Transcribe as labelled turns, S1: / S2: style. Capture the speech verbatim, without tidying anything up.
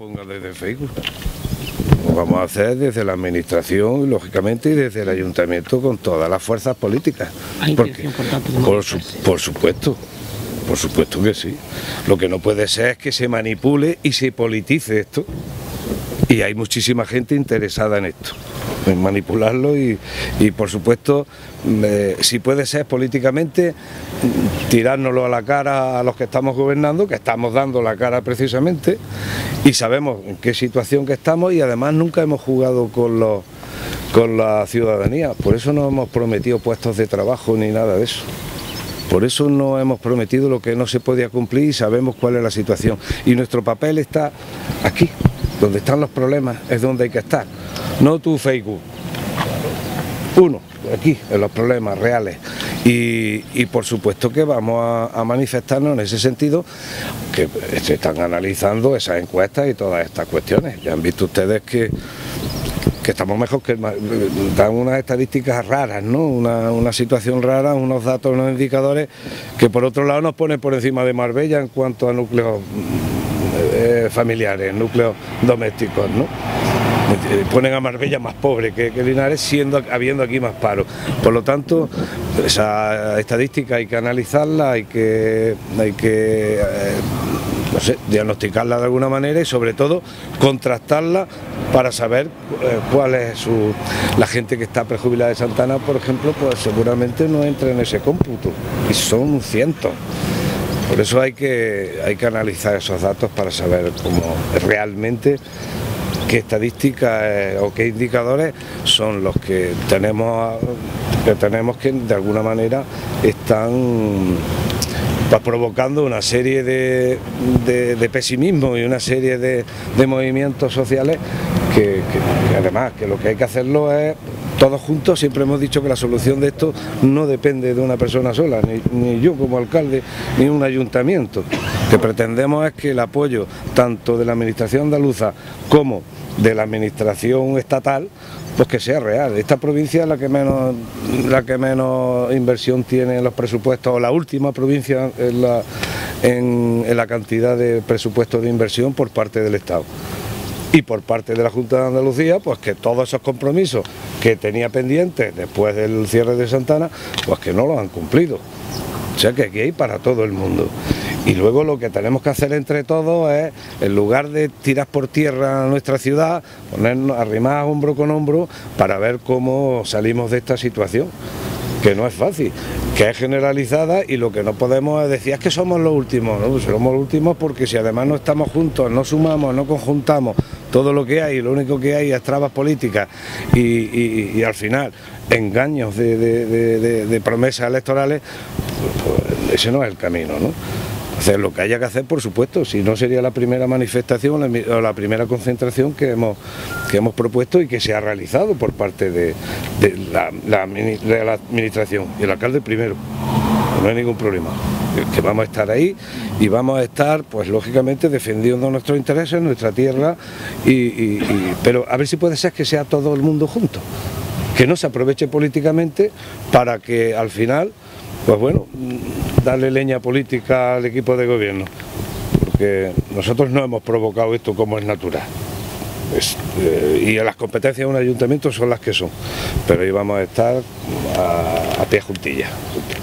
S1: ponga desde Facebook. Lo vamos a hacer desde la administración, lógicamente, y desde el ayuntamiento con todas las fuerzas políticas. Porque, por, su, por supuesto, por supuesto que sí. Lo que no puede ser es que se manipule y se politice esto. Y hay muchísima gente interesada en esto, en manipularlo y, y por supuesto, eh, si puede ser políticamente, tirárnoslo a la cara a los que estamos gobernando, que estamos dando la cara precisamente, y sabemos en qué situación que estamos y además nunca hemos jugado con, los, con la ciudadanía, por eso no hemos prometido puestos de trabajo ni nada de eso. Por eso no hemos prometido lo que no se podía cumplir y sabemos cuál es la situación. Y nuestro papel está aquí. Donde están los problemas es donde hay que estar, no tu Facebook. Uno, aquí, en los problemas reales. Y, y por supuesto que vamos a, a manifestarnos en ese sentido, que se están analizando esas encuestas y todas estas cuestiones. Ya han visto ustedes que, que estamos mejor, que dan unas estadísticas raras, ¿no? Una, una situación rara, unos datos, unos indicadores que por otro lado nos ponen por encima de Marbella en cuanto a núcleos Eh, familiares, núcleos domésticos, ¿no? Ponen a Marbella más pobre que, que Linares, siendo, habiendo aquí más paro. Por lo tanto, esa estadística hay que analizarla, hay que, hay que eh, no sé, diagnosticarla de alguna manera y sobre todo contrastarla para saber eh, cuál es su... La gente que está prejubilada de Santana, por ejemplo, pues seguramente no entra en ese cómputo, y son cientos. Por eso hay que, hay que analizar esos datos para saber cómo realmente qué estadísticas eh, o qué indicadores son los que tenemos, que tenemos que de alguna manera están pues, provocando una serie de, de, de pesimismo y una serie de, de movimientos sociales que, que, que además que lo que hay que hacerlo es todos juntos. Siempre hemos dicho que la solución de esto no depende de una persona sola, ni, ni yo como alcalde, ni un ayuntamiento. Lo que pretendemos es que el apoyo tanto de la administración andaluza como de la administración estatal, pues que sea real. Esta provincia es la que menos, la que menos inversión tiene en los presupuestos, o la última provincia en la, en, en la cantidad de presupuestos de inversión por parte del Estado. Y por parte de la Junta de Andalucía, pues que todos esos compromisos que tenía pendientes después del cierre de Santana, pues que no los han cumplido. O sea que aquí hay para todo el mundo. Y luego lo que tenemos que hacer entre todos es, en lugar de tirar por tierra a nuestra ciudad, ponernos, arrimar hombro con hombro para ver cómo salimos de esta situación, que no es fácil, que es generalizada, y lo que no podemos es decir es que somos los últimos, ¿no? Pues somos los últimos porque si además no estamos juntos, no sumamos, no conjuntamos todo lo que hay, lo único que hay es trabas políticas y, y, y al final engaños de, de, de, de, de promesas electorales, pues ese no es el camino, ¿no? Hacer lo que haya que hacer, por supuesto, si no sería la primera manifestación o la primera concentración que hemos, que hemos propuesto y que se ha realizado por parte de, de, la, la, de la administración y el alcalde primero. No hay ningún problema, que vamos a estar ahí y vamos a estar, pues lógicamente, defendiendo nuestros intereses, nuestra tierra, y, y, y, pero a ver si puede ser que sea todo el mundo junto, que no se aproveche políticamente para que al final, pues bueno, darle leña política al equipo de gobierno, porque nosotros no hemos provocado esto como es natural. Es, eh, y las competencias de un ayuntamiento son las que son, pero ahí vamos a estar a, a pie juntillas.